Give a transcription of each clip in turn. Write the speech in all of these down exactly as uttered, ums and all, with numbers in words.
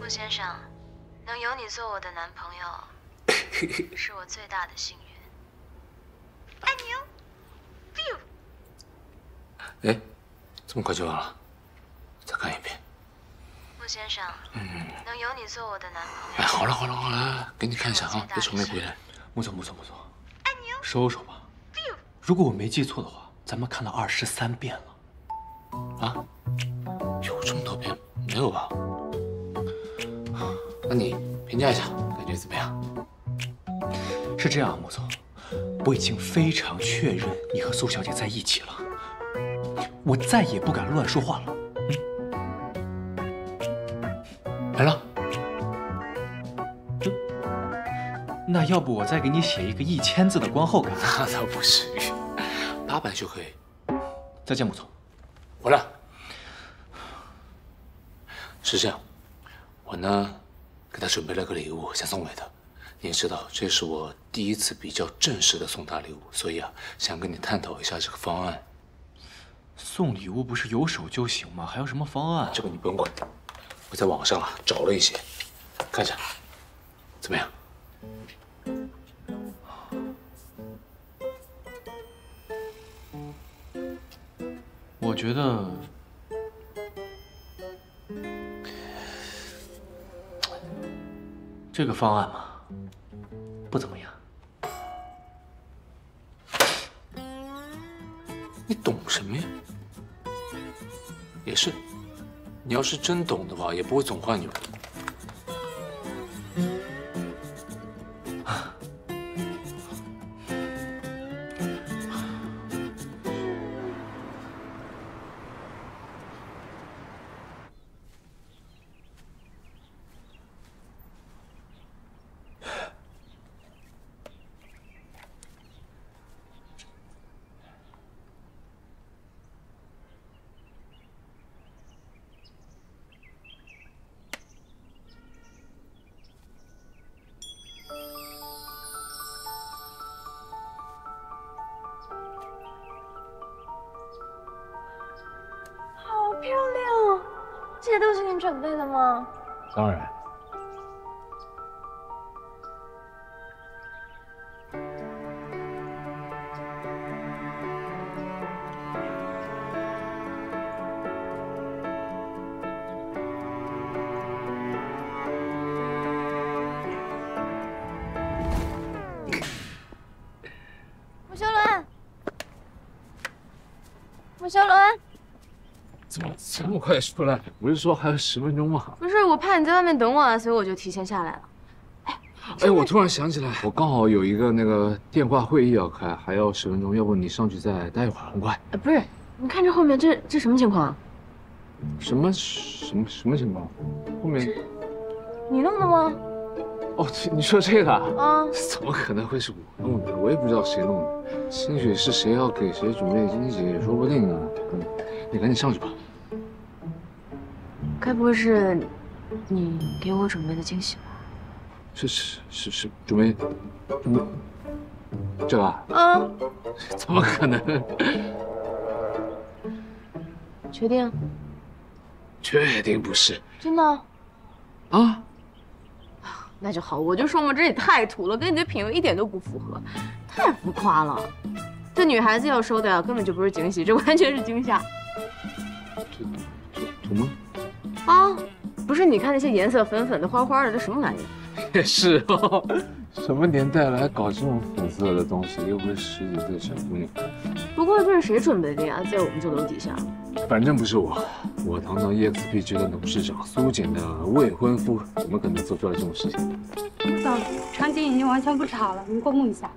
先生，能有你做我的男朋友，是我最大的幸运。爱你哦 ，biu。 哎，这么快就完了？再看一遍。 穆先生，嗯，能有你做我的男朋友。 哎，好了好了好了，给你看一下啊，别愁眉归来。 穆总穆总穆总， 爱你哦， 收收吧。biu。如果我没记错的话，咱们看了二十三遍了。 啊？有这么多遍？没有吧？那你评价一下，感觉怎么样？ 是这样，穆总，我已经非常确认你和苏小姐在一起了，我再也不敢乱说话了。 嗯，来了。 嗯，那要不我再给你写一个一千字的观后感？ 那倒不至于，八百就可以。 再见，穆总。 回来。是这样，我呢。 给他准备了个礼物，想送给他。你也知道，这是我第一次比较正式的送他礼物，所以啊，想跟你探讨一下这个方案。 送礼物不是有手就行吗？还有什么方案？ 这个你不用管。我在网上啊找了一些，看一下，怎么样？ 我觉得。 这个方案嘛，不怎么样。 你懂什么呀？也是，你要是真懂的话，也不会总换女朋友。 漂亮，这些都是你准备的吗？ 当然。 穆修伦，穆修伦。 怎么这么快出来？不是说还有十分钟吗？ 不是，我怕你在外面等我啊，所以我就提前下来了。 哎，哎，我突然想起来，我刚好有一个那个电话会议要开，还要十分钟，要不你上去再待一会儿，很快。 呃，不是，你看这后面这这什么情况？ 什么什么什么情况？后面你弄的吗？ 哦，你说这个啊？ 啊， 怎么可能会是我弄的？我也不知道谁弄的。兴许是谁要给谁准备惊喜，也说不定呢。嗯，你赶紧上去吧。 该不会是你给我准备的惊喜吧？ 是是是是，准备准备这个啊？ 啊？ 怎么可能？ 确定？ 确定不是？ 真的？ 啊？ 那就好，我就说嘛，这也太土了，跟你的品味一点都不符合，太浮夸了。这女孩子要收的呀，根本就不是惊喜，这完全是惊吓。 这土土吗？ 啊，不是，你看那些颜色粉粉的、花花的，这什么玩意儿？ 也是哦，什么年代了还搞这种粉色的东西？又不是十几岁的小姑娘。 不过这是谁准备的呀？在我们这楼底下。 反正不是我，我堂堂 E X P 局的董事长苏简的未婚夫，怎么可能做出来这种事情？ 总，场景已经完全布置好了，您过目一下。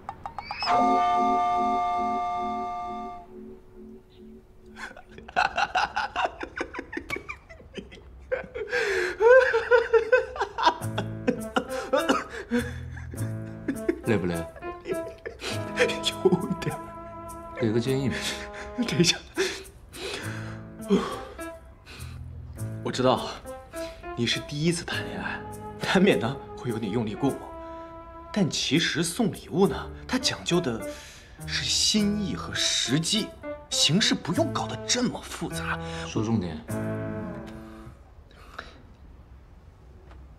累不累？ 有点。 给个建议呗。 等一下。我知道你是第一次谈恋爱，难免呢会有点用力过猛。但其实送礼物呢，它讲究的是心意和实际，形式不用搞得这么复杂。 说重点。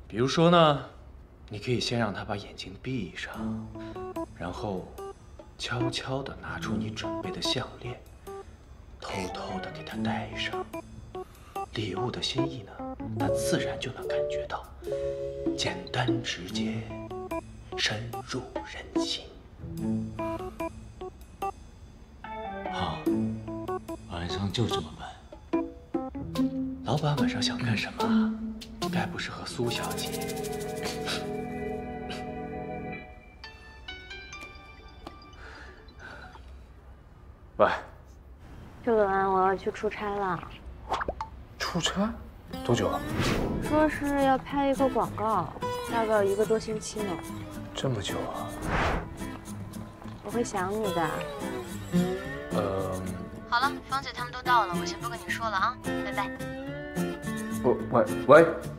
比如说呢，你可以先让他把眼睛闭上，然后悄悄地拿出你准备的项链，偷偷地给他戴上。礼物的心意呢，他自然就能感觉到，简单直接，深入人心。 好，晚上就这么办。 老板晚上想干什么？该不是和苏小姐？ 喂， 周伦，我要去出差了。 出差？多久啊？ 说是要拍一个广告，大概有一个多星期呢。 这么久啊？ 我会想你的。 呃。 好了，芳姐他们都到了，我先不跟你说了啊，拜拜。 喂喂喂。